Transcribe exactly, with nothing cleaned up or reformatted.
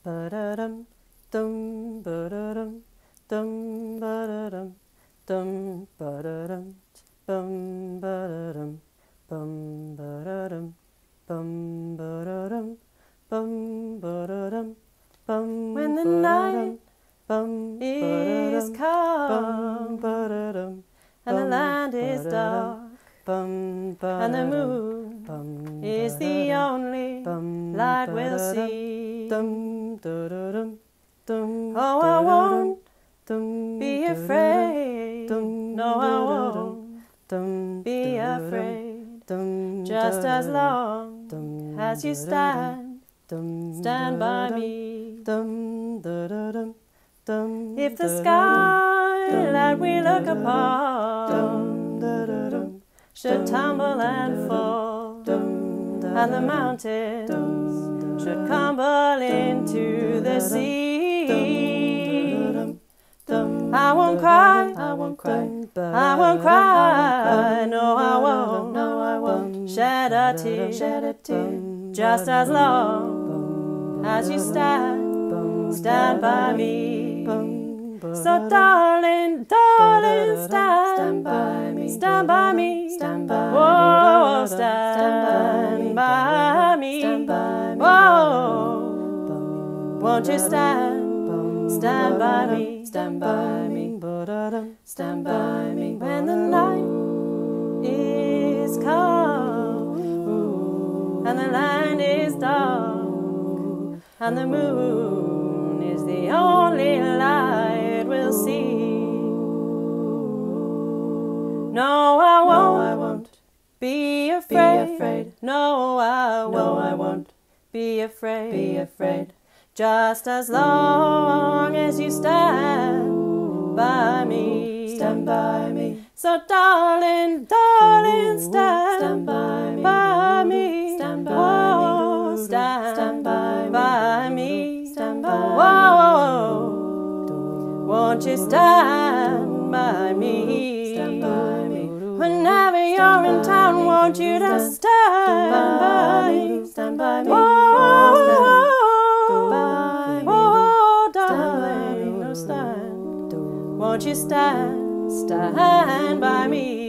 ba-da-dum, dum, ba-da-dum, dum, ba-da-dum, dum, ba-da-dum, bum, ba-da-dum, bum, ba-da-dum, bum, ba-da-dum, bum, ba-da-dum, bum. When the night bum, is calm bum, and the land is dark, bum, and the moon bum, is the only bum, light we'll see. Dum, dum, dum, oh, I won't dum, be afraid. Dum, no, I won't dum, be afraid. Dum, just as long dum, as you stand, dum, stand by me. Dum, dum, dum, if the sky that we look upon dum, should tumble and fall, and the mountains should crumble into the sea, I won't cry, I won't cry, I won't cry, no I won't, no I won't shed a tear, shed a tear, just as long as you stand, stand by me. So darling, darling, stand by me, stand by me, stand by me, oh, stand by me, oh, won't you stand, stand by me, stand by me, stand by me when the night is calm and the land is dark and the moon is the only light we'll see. No, I won't, no, I won't be afraid. Be afraid. No, I won't, no, I won't be afraid. Be afraid. Just as long as you stand by me, stand by me. So darling, darling, stand, stand by me, by me, stand by oh, me, stand, stand by, by me, stand by whoa, won't you stand by me, stand by me. Whenever you're in town, won't you just stand by me, stand by me, oh, darling, no stand. Won't you stand, stand by me?